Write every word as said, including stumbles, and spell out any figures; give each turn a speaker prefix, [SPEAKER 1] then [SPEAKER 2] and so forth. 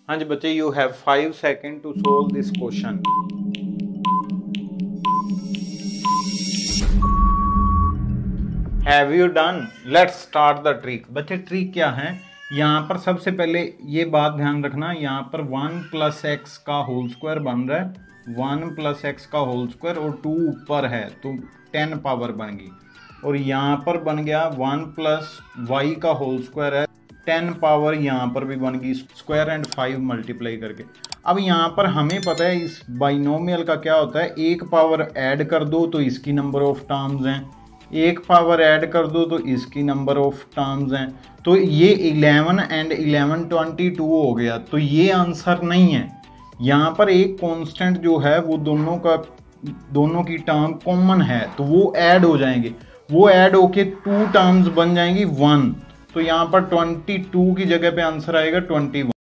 [SPEAKER 1] हाँ जी बच्चे, you have five second to solve this question. Have you done? Let's start the trick. बच्चे trick क्या है, यहाँ पर सबसे पहले ये बात ध्यान रखना, यहाँ पर वन प्लस एक्स का होल स्क्वायर बन रहा है, वन प्लस एक्स का होल स्क्वायर और टू ऊपर है तो टेन पावर बन गई, और यहाँ पर बन गया वन प्लस वाई का होल स्क्वायर है, टेन पावर यहाँ पर भी बन गई स्क्वायर एंड फाइव मल्टीप्लाई करके। अब यहाँ पर हमें पता है इस बाइनोमियल का क्या होता है, एक पावर ऐड कर दो तो इसकी नंबर ऑफ टर्म्स हैं, एक पावर ऐड कर दो तो इसकी नंबर ऑफ टर्म्स हैं, तो ये eleven and eleven twenty two हो गया, तो ये आंसर नहीं है। यहाँ पर एक कांस्टेंट जो है वो दोनों का दोनों की टर्म कॉमन है तो वो ऐड हो जाएंगे, वो ऐड होके टू टर्म्स बन जाएंगी वन, तो यहाँ पर ट्वेंटी टू की जगह पे आंसर आएगा ट्वेंटी वन।